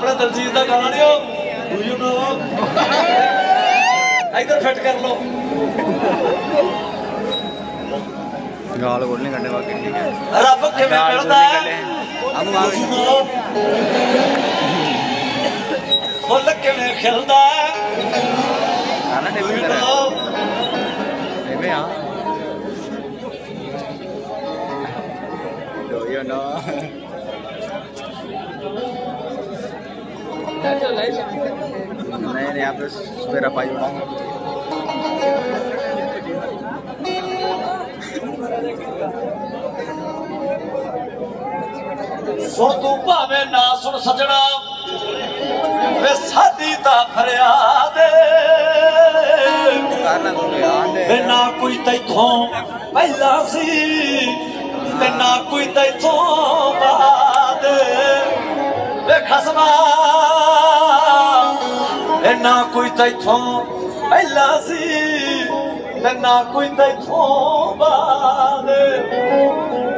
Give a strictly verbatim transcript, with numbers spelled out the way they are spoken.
अपने दलजीत का गाना नहीं हो यू नो इधर फिट कर लो गाल गोल नहीं करने वाके ठीक है रब के में करदा है हम आगे फुल के में खिलदा है गाना टेबल कर टेबल हां do you know नहीं नहीं आप मेरा पाई सुन तू भावे ना सुन सजना वे साडी ता फरियाद वे ना कोई तैथों पहला सी ते ना कोई तैथों बाद वे खसमा वे ना कोई तैथों पहला सी ते ना कोई तैथों बाद